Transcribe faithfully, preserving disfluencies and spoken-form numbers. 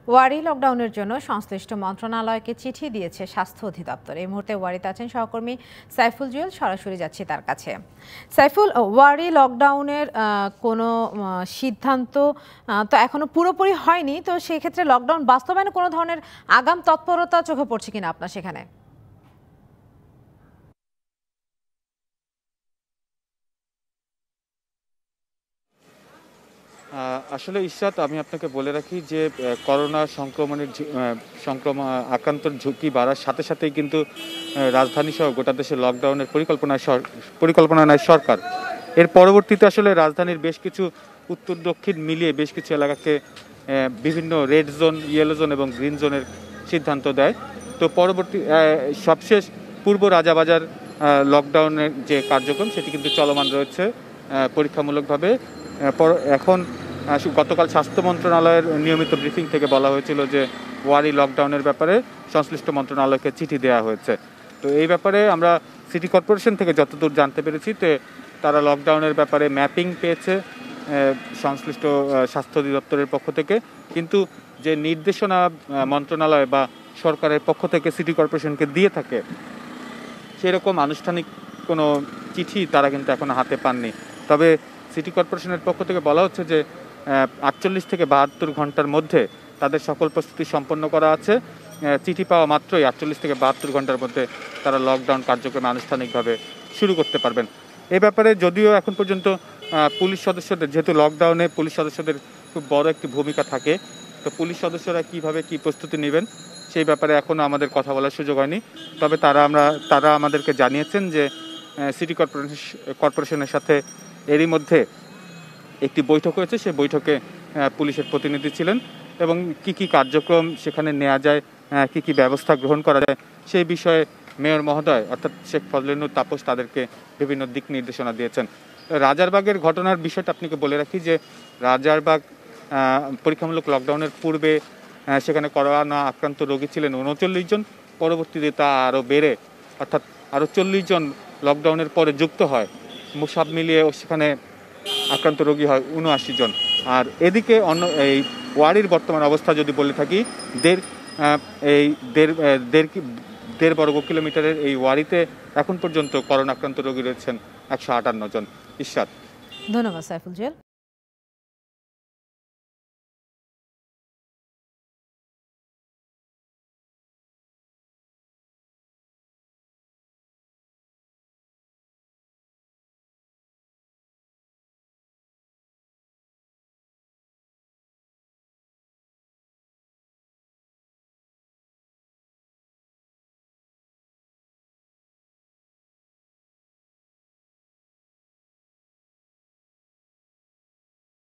ওয়ারি লকডাউনের জন্য সংশ্লিষ্ট মন্ত্রণালয়কে চিঠি দিয়েছে স্বাস্থ্য অধিদপ্তর। এই মুহূর্তে ওয়ারিতে আছেন সহকর্মী সাইফুল জুয়েল, সরাসরি যাচ্ছি তার কাছে। সাইফুল, ওয়ারি লকডাউনের কোনো সিদ্ধান্ত তো এখনো পুরোপুরি হয়নি, তো সেই ক্ষেত্রে লকডাউন বাস্তবায়নে কোনো ধরনের আগাম তৎপরতা চোখে পড়ছে কিনা আপনার সেখানে? আসলে ইশরাত, আমি আপনাকে বলে রাখি যে করোনা সংক্রমণের সংক্রমণ আক্রান্তর ঝুঁকি বাড়ার সাথে সাথেই কিন্তু রাজধানী সহ গোটা দেশে লকডাউনের পরিকল্পনা পরিকল্পনা নেয় সরকার। এর পরবর্তীতে আসলে রাজধানীর বেশ কিছু উত্তর দক্ষিণ মিলিয়ে বেশ কিছু এলাকাকে বিভিন্ন রেড জোন, ইয়েলো জোন এবং গ্রিন জোনের সিদ্ধান্ত দেয়। তো পরবর্তী সবশেষ পূর্ব রাজাবাজার লকডাউনের যে কার্যক্রম সেটি কিন্তু চলমান রয়েছে পরীক্ষামূলকভাবে। এখন গতকাল স্বাস্থ্য মন্ত্রণালয়ের নিয়মিত ব্রিফিং থেকে বলা হয়েছিল যে ওয়ারি লকডাউনের ব্যাপারে সংশ্লিষ্ট মন্ত্রণালয়কে চিঠি দেওয়া হয়েছে। তো এই ব্যাপারে আমরা সিটি কর্পোরেশন থেকে যতদূর জানতে পেরেছি, তো তারা লকডাউনের ব্যাপারে ম্যাপিং পেয়েছে সংশ্লিষ্ট স্বাস্থ্য অধিদপ্তরের পক্ষ থেকে, কিন্তু যে নির্দেশনা মন্ত্রণালয় বা সরকারের পক্ষ থেকে সিটি কর্পোরেশনকে দিয়ে থাকে সেরকম আনুষ্ঠানিক কোনো চিঠি তারা কিন্তু এখনো হাতে পাননি। তবে সিটি কর্পোরেশনের পক্ষ থেকে বলা হচ্ছে যে আটচল্লিশ থেকে বাহাত্তর ঘন্টার মধ্যে তাদের সকল প্রস্তুতি সম্পন্ন করা আছে। চিঠি পাওয়া মাত্রই আটচল্লিশ থেকে বাহাত্তর ঘন্টার মধ্যে তারা লকডাউন কার্যক্রমে আনুষ্ঠানিকভাবে শুরু করতে পারবেন। এ ব্যাপারে যদিও এখন পর্যন্ত পুলিশ সদস্যদের, যেহেতু লকডাউনে পুলিশ সদস্যদের খুব বড় একটি ভূমিকা থাকে, তো পুলিশ সদস্যরা কিভাবে কি প্রস্তুতি নেবেন সেই ব্যাপারে এখনও আমাদের কথা বলার সুযোগ হয়নি। তবে তারা আমরা তারা আমাদেরকে জানিয়েছেন যে সিটি কর্পোরেশন কর্পোরেশনের সাথে এরই মধ্যে একটি বৈঠক হয়েছে। সেই বৈঠকে পুলিশের প্রতিনিধি ছিলেন এবং কি কি কার্যক্রম সেখানে নেওয়া যায়, কি কি ব্যবস্থা গ্রহণ করা যায় সেই বিষয়ে মেয়র মহোদয় অর্থাৎ শেখ ফজলেনুর তাপস তাদেরকে বিভিন্ন দিক নির্দেশনা দিয়েছেন। রাজারবাগের ঘটনার বিষয়টা আপনাকে বলে রাখি যে রাজারবাগ পরীক্ষামূলক লকডাউনের পূর্বে সেখানে করোনা আক্রান্ত রোগী ছিলেন উনচল্লিশ জন। পরবর্তীতে তা আরও বেড়ে অর্থাৎ আরও চল্লিশ জন লকডাউনের পরে যুক্ত হয়। সব মিলিয়ে সেখানে আক্রান্ত রোগী হয় উনআশি জন। আর এদিকে অন্য এই ওয়ারির বর্তমান অবস্থা যদি বলে থাকি, দেড় এই দেড় দেড় দেড় বর্গ কিলোমিটারের এই ওয়ারিতে এখন পর্যন্ত করোনা আক্রান্ত রোগী রয়েছেন একশো আটান্ন জন। ইশরাত, ধন্যবাদ সাইফুল জুয়েল।